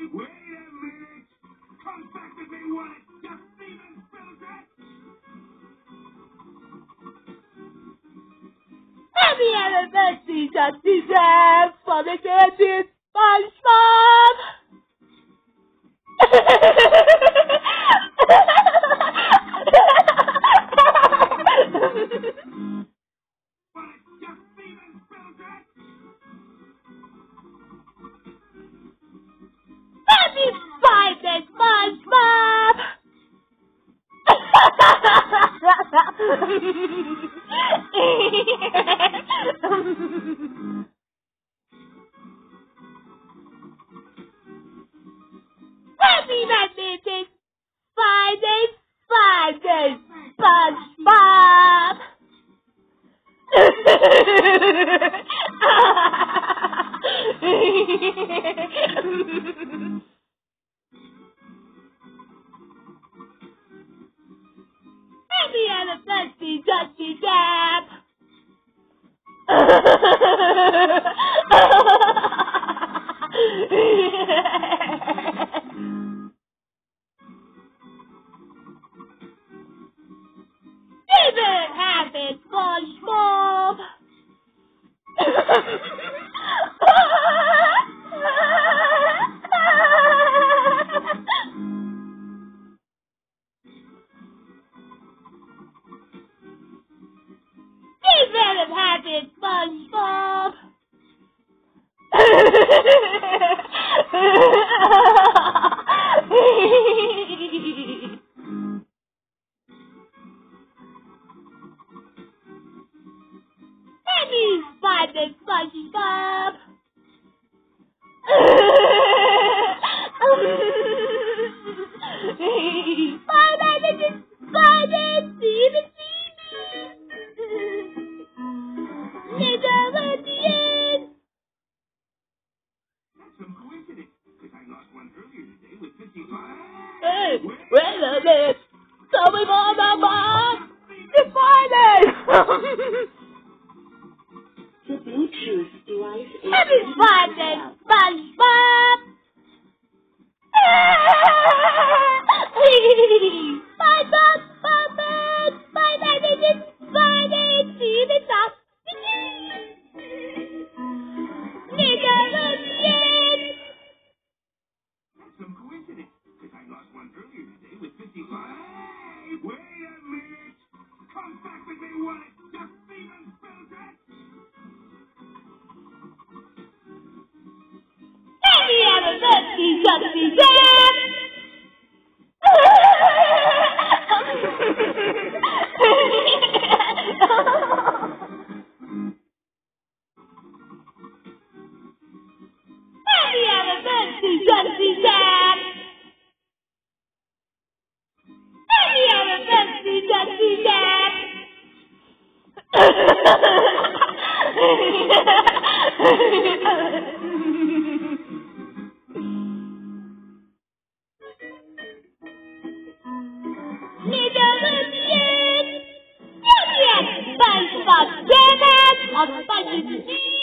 Wait a minute! Come back with me, what? Just Steven Spielberg? Have you ever been season for the champion SpongeBob? Let me find the SpongeBob! Let me find the SpongeBob! Maybe I'm a dusty dab. Even have it, SpongeBob. Even have it, SpongeBob. Maybe find the SpongeBob. Find it, Steven. Nigga at the end. That's some coincidence, because I lost one earlier today with 55. Hey, wait a minute. Tell me more about Bob. Define it. The Bluetooth device is Let me find the SpongeBob. SpongeBob, find it, Steven. Nigga at the end. That's some coincidence, because I lost one earlier today with 55. Wait a minute! Come back with me, what? Just Steven Spielberg? Have you ever been dusty dab? Have you ever been dusty dab? Have you ever been dusty dab? Nigga at the end. Yes, SpongeBob, damn it! I'll find you.